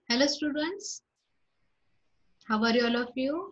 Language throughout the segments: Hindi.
Hello students, how are you all of you?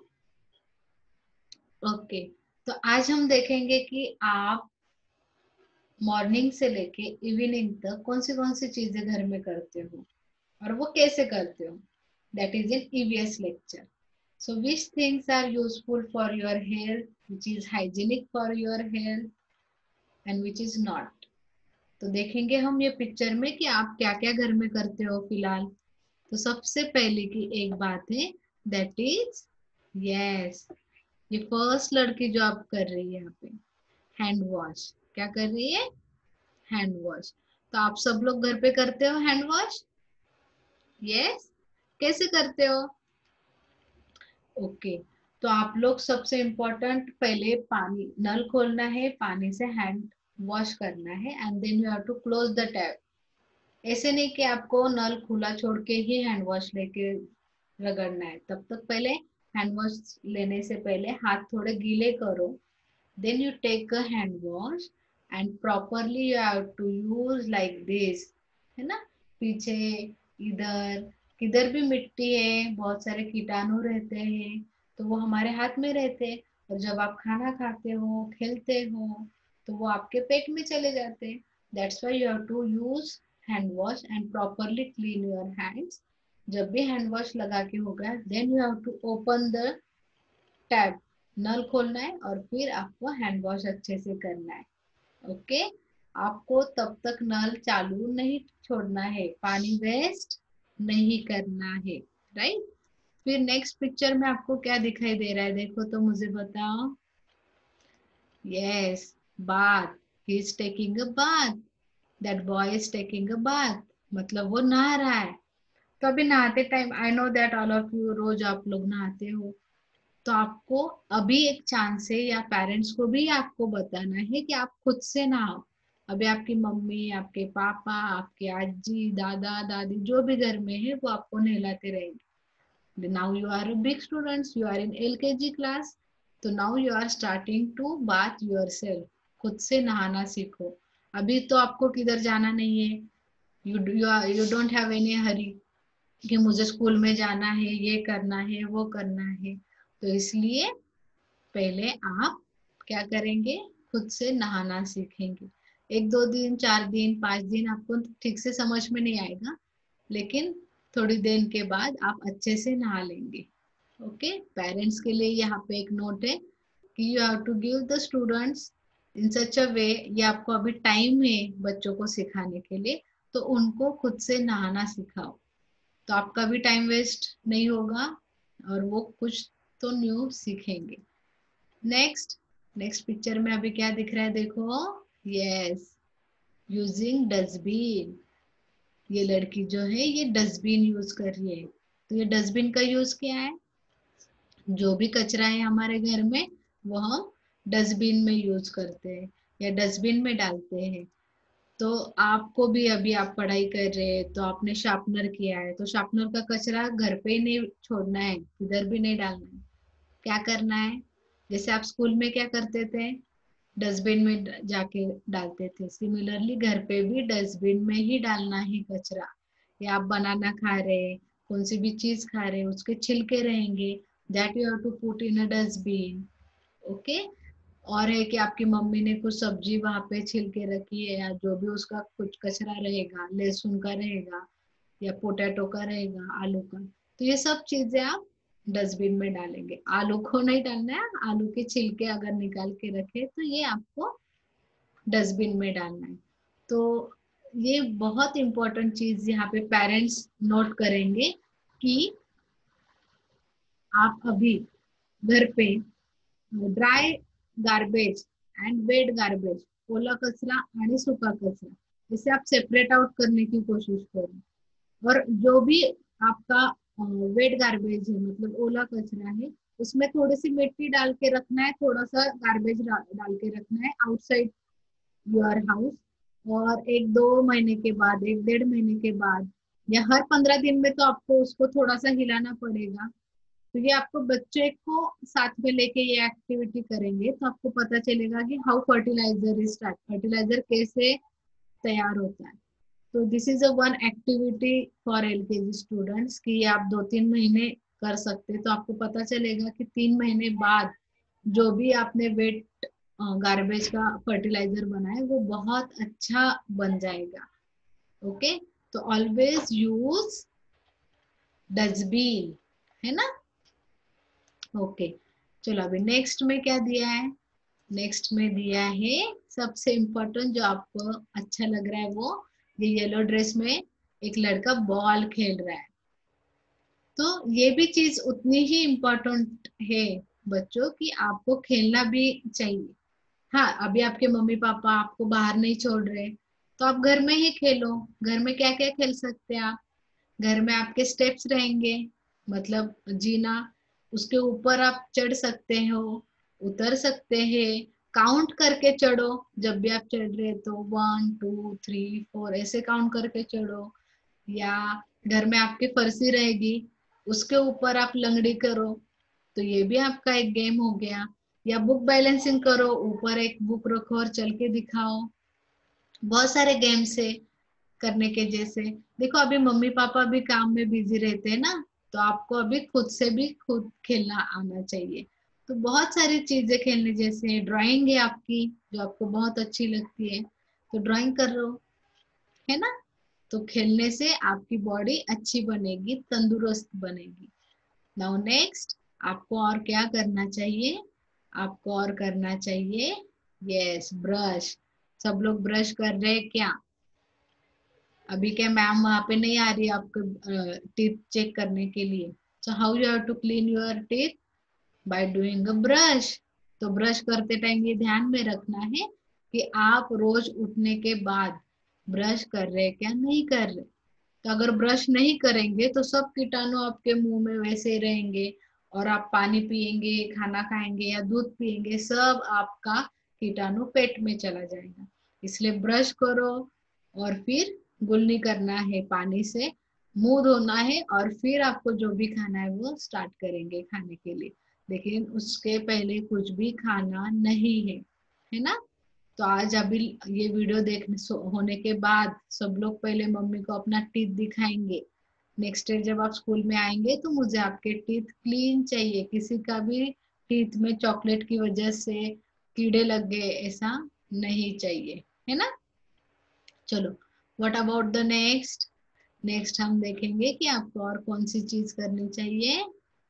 Okay तो आज हम देखेंगे कि आप मॉर्निंग से लेके इवनिंग तक कौन सी चीजें घर में करते हो और वो कैसे करते हो. That is in EVS lecture. So which things are useful for your health, which is hygienic for your health and which is not. तो देखेंगे हम ये पिक्चर में कि आप क्या क्या घर में करते हो फिलहाल. तो सबसे पहले की एक बात है, दैट इज यस, ये फर्स्ट लड़की जो आप कर रही है यहाँ पे, हैंड वॉश. क्या कर रही है? Hand wash. तो आप सब लोग घर पे करते हो हैंड वॉश? यस. कैसे करते हो? ओके तो आप लोग सबसे इम्पोर्टेंट पहले पानी नल खोलना है, पानी से हैंड वॉश करना है and then you have to close the tap. ऐसे नहीं कि आपको नल खुला छोड़ के ही हैंड वॉश लेके रगड़ना है. तब तक पहले हैंड वॉश लेने से पहले हाथ थोड़े गीले करो. Then you take a hand wash and properly you have to use like this. है ना? पीछे इधर किधर भी मिट्टी है, बहुत सारे कीटाणु रहते हैं तो वो हमारे हाथ में रहते हैं. और जब आप खाना खाते हो, खेलते हो, तो वो आपके पेट में चले जाते हैं. That's why you have to use hand wash and properly clean your hands. जब भी हैंड वॉश लगा के होगा, then you have to open the tap, नल खोलना है और फिर आपको हैंड वॉश अच्छे से करना है. ओके आपको तब तक नल चालू नहीं छोड़ना है, पानी वेस्ट नहीं करना है. राइट. फिर नेक्स्ट पिक्चर में आपको क्या दिखाई दे रहा है, देखो तो मुझे बताओ. Yes, bath. He is taking a bath. That boy is taking a bath. मतलब वो नहा रहा है. तो अभी नहाते time, I know that all of you रोज आप लोग नहाते हो, तो आपको अभी एक चांस है या पेरेंट्स को भी आपको बताना है कि आप खुद से नहाओ. अभी आपकी मम्मी, आपके पापा, आपके आजी, दादा, दादी जो भी घर में है वो आपको नहलाते रहेंगे. Now you are big students, you are in LKG class. तो now you are starting to bath yourself. खुद से नहाना सीखो. अभी तो आपको किधर जाना नहीं है. You don't have any hurry कि मुझे स्कूल में जाना है, ये करना है, वो करना है. तो इसलिए पहले आप क्या करेंगे, खुद से नहाना सीखेंगे. एक दो दिन, 4 दिन, 5 दिन आपको ठीक से समझ में नहीं आएगा, लेकिन थोड़ी देर के बाद आप अच्छे से नहा लेंगे. ओके पेरेंट्स के लिए यहाँ पे एक नोट है कि you have to give the students in such a way. ये आपको अभी टाइम है बच्चों को सिखाने के लिए, तो उनको खुद से नहाना सिखाओ. तो आपका भी टाइम वेस्ट नहीं होगा और वो कुछ तो न्यू सीखेंगे. नेक्स्ट नेक्स्ट पिक्चर में अभी क्या दिख रहा है, देखो. Yes, using dustbin. ये लड़की जो है ये डस्टबिन यूज कर रही है. तो ये डस्टबिन का यूज क्या है, जो भी कचरा है हमारे घर में वो हम डस्टबिन में यूज करते हैं या डस्टबिन में डालते हैं. तो आपको भी अभी आप पढ़ाई कर रहे हैं तो आपने शार्पनर किया है, तो शार्पनर का कचरा घर पे ही नहीं छोड़ना है, किधर भी नहीं डालना है. क्या करना है, जैसे आप स्कूल में क्या करते थे, डस्टबिन में जाके डालते थे, सिमिलरली घर पे भी डस्टबिन में ही डालना है कचरा. या आप बनाना खा रहे, कौन सी भी चीज खा रहे, उसके छिलके रहेंगे, that you have to put in a dustbin. Okay. और है कि आपकी मम्मी ने कुछ सब्जी वहां पे छिल के रखी है या जो भी उसका कुछ कचरा रहेगा, लहसुन का रहेगा या पोटैटो का रहेगा, आलू का, तो ये सब चीजें आप डस्टबिन में डालेंगे. आलू को नहीं डालना है, आलू के छिलके अगर निकाल के रखे तो ये आपको डस्टबिन में डालना है. तो ये बहुत इंपॉर्टेंट चीज यहाँ पे पेरेंट्स नोट करेंगे कि आप अभी घर पे dry garbage and wet garbage, ओला कचरा आणि सुका कचरा, इसे आप सेपरेट आउट करने की कोशिश करें. और जो भी आपका वेट गार्बेज है, मतलब ओला कचरा है, उसमें थोड़ी सी मिट्टी डाल के रखना है, थोड़ा सा गार्बेज डाल के रखना है आउटसाइड योर हाउस. और 1-2 महीने के बाद, 1-1.5 महीने के बाद या हर 15 दिन में तो आपको उसको थोड़ा सा हिलाना पड़ेगा. तो ये आपको बच्चे को साथ में लेके ये एक्टिविटी करेंगे तो आपको पता चलेगा कि how fertiliser is start, fertiliser कैसे तैयार होता है. तो this is a one activity for LKG students कि आप 2-3 महीने कर सकते हैं। तो आपको पता चलेगा कि 3 महीने बाद जो भी आपने वेट गार्बेज का फर्टिलाइजर बनाया वो बहुत अच्छा बन जाएगा। ओके, तो ऑलवेज यूज डस्टबिन, है ना। ओके, चलो अभी नेक्स्ट में क्या दिया है। नेक्स्ट में दिया है सबसे इम्पोर्टेंट जो आपको अच्छा लग रहा है वो, ये येलो ड्रेस में एक लड़का बॉल खेल रहा है। तो ये भी चीज उतनी ही इम्पोर्टेंट है बच्चों की, आपको खेलना भी चाहिए। हाँ, अभी आपके मम्मी पापा आपको बाहर नहीं छोड़ रहे तो आप घर में ही खेलो। घर में क्या क्या खेल सकते हैं आप। घर में आपके स्टेप्स रहेंगे, मतलब जीना, उसके ऊपर आप चढ़ सकते हो, उतर सकते हैं, काउंट करके चढ़ो। जब भी आप चढ़ रहे तो 1 2 3 4 ऐसे काउंट करके चढ़ो। या घर में आपकी फर्शी रहेगी, उसके ऊपर आप लंगड़ी करो, तो ये भी आपका एक गेम हो गया। या बुक बैलेंसिंग करो, ऊपर एक बुक रखो और चल के दिखाओ। बहुत सारे गेम्स है करने के जैसे। देखो अभी मम्मी पापा भी काम में बिजी रहते हैं ना, तो आपको अभी खुद से भी खुद खेलना आना चाहिए। तो बहुत सारी चीजें खेलने जैसे, ड्राइंग है आपकी जो आपको बहुत अच्छी लगती है, तो ड्राइंग कर लो, है ना। तो खेलने से आपकी बॉडी अच्छी बनेगी, तंदुरुस्त बनेगी। नाउ नेक्स्ट, आपको और क्या करना चाहिए। आपको और करना चाहिए, यस, ब्रश। सब लोग ब्रश कर रहे हैं क्या। अभी क्या मैम वहां पे नहीं आ रही आपको टीथ चेक करने के लिए। So how you have to clean your teeth, by doing a brush. तो ब्रश करते टाइम ये ध्यान में रखना है कि आप रोज उठने के बाद ब्रश कर रहे क्या नहीं कर रहे। तो अगर ब्रश नहीं करेंगे तो सब कीटाणु आपके मुंह में वैसे ही रहेंगे, और आप पानी पिएंगे, खाना खाएंगे या दूध पिएंगे, सब आपका कीटाणु पेट में चला जाएगा। इसलिए ब्रश करो, और फिर गुल्ली करना है पानी से, मुंह धोना है, और फिर आपको जो भी खाना है वो स्टार्ट करेंगे खाने के लिए। लेकिन उसके पहले कुछ भी खाना नहीं है ना। तो आज अभी ये वीडियो देखने होने के बाद सब लोग पहले मम्मी को अपना टीथ दिखाएंगे। नेक्स्ट डे जब आप स्कूल में आएंगे तो मुझे आपके टीथ क्लीन चाहिए, किसी का भी टीथ में चॉकलेट की वजह से कीड़े लग गए ऐसा नहीं चाहिए, है ना। चलो, what about the next. Next हम देखेंगे कि आपको और कौन सी चीज करनी चाहिए।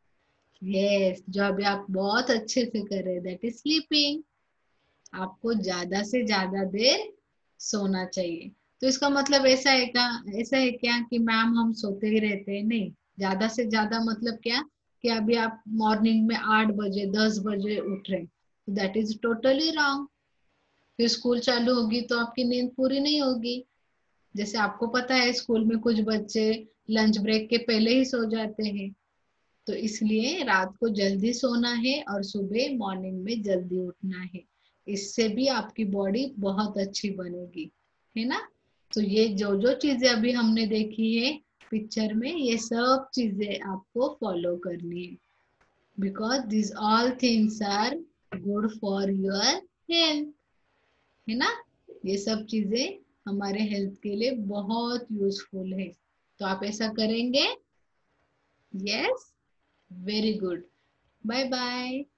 यस, जो अभी आप बहुत अच्छे से कर रहे हैं, दैट इज स्लीपिंग। आपको ज्यादा से ज्यादा देर सोना चाहिए। तो इसका मतलब ऐसा है क्या, ऐसा है क्या कि मैम हम सोते ही रहते हैं, नहीं। ज्यादा से ज्यादा मतलब क्या, कि अभी आप मॉर्निंग में 8 बजे 10 बजे उठ रहे हैं, दैट इज टोटली रॉन्ग। फिर स्कूल चालू होगी तो आपकी नींद पूरी नहीं होगी। जैसे आपको पता है स्कूल में कुछ बच्चे लंच ब्रेक के पहले ही सो जाते हैं। तो इसलिए रात को जल्दी सोना है और सुबह मॉर्निंग में जल्दी उठना है। इससे भी आपकी बॉडी बहुत अच्छी बनेगी, है ना। तो ये जो जो चीजें अभी हमने देखी है पिक्चर में, ये सब चीजें आपको फॉलो करनी है, because this all things are good for your health, है ना। ये सब चीजें हमारे हेल्थ के लिए बहुत यूजफुल है। तो आप ऐसा करेंगे। Yes, very good. Bye bye.